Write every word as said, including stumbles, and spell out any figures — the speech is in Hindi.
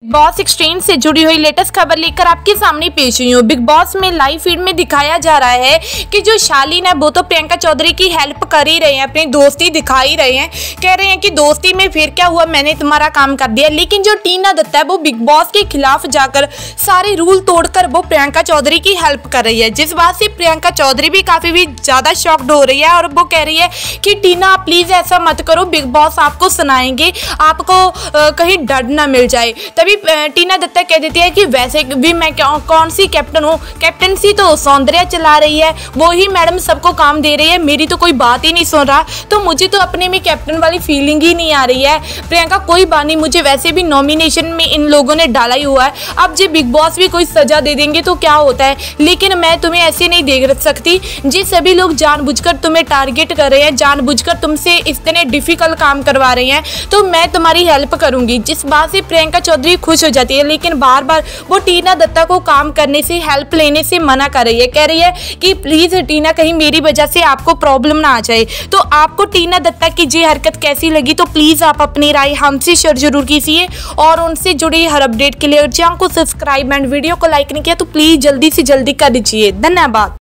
बॉस एक्सचेंज से जुड़ी हुई लेटेस्ट खबर लेकर आपके सामने पेश हुई हूँ। बिग बॉस में लाइव फीड में दिखाया जा रहा है कि जो शालीन है वो तो प्रियंका चौधरी की हेल्प कर ही रहे हैं, अपनी दोस्ती दिखा ही रहे हैं, कह रहे हैं कि दोस्ती में फिर क्या हुआ, मैंने तुम्हारा काम कर दिया। लेकिन जो टीना दत्ता है वो बिग बॉस के खिलाफ जाकर सारे रूल तोड़कर वो प्रियंका चौधरी की हेल्प कर रही है, जिस बात से प्रियंका चौधरी भी काफ़ी भी ज़्यादा शॉक्ड हो रही है और वो कह रही है कि टीना प्लीज़ ऐसा मत करो, बिग बॉस आपको सुनाएंगे, आपको आ, कहीं डर ना मिल जाए। तभी टीना दत्ता कह देती है कि वैसे भी मैं कौन सी कैप्टन हूँ, कैप्टनसी तो सौंदर्या चला रही है, वो ही मैडम सबको काम दे रही है, मेरी तो कोई बात ही नहीं सुन रहा, तो मुझे तो अपने में कैप्टन वाली फीलिंग ही नहीं आ रही है। प्रियंका कोई बात नहीं, मुझे वैसे भी नॉमिनेशन में इन लोगों ने डाला ही हुआ है, अब जब बिग बॉस भी कोई सजा दे देंगे तो क्या होता है, लेकिन मैं तुम्हें ऐसे नहीं देख सकती। जी सभी लोग जानबूझकर तुम्हें टारगेट कर रहे हैं, जानबूझकर तुमसे इतने डिफिकल्ट काम करवा रहे हैं, तो मैं तुम्हारी हेल्प करूंगी। जिस बात से प्रियंका चौधरी खुश हो जाती है, लेकिन बार बार वो टीना दत्ता को काम करने से, हेल्प लेने से मना कर रही है, कह रही है कि प्लीज टीना कहीं मेरी वजह से आपको प्रॉब्लम ना आ जाए। तो आपको टीना दत्ता की ये हरकत कैसी लगी, तो प्लीज आप अपनी राय हमसे शेयर जरूर कीजिए और उनसे जुड़ी हर अपडेट के लिए चैनल को सब्सक्राइब एंड वीडियो को लाइक नहीं किया तो प्लीज जल्दी से जल्दी कर दीजिए। धन्यवाद।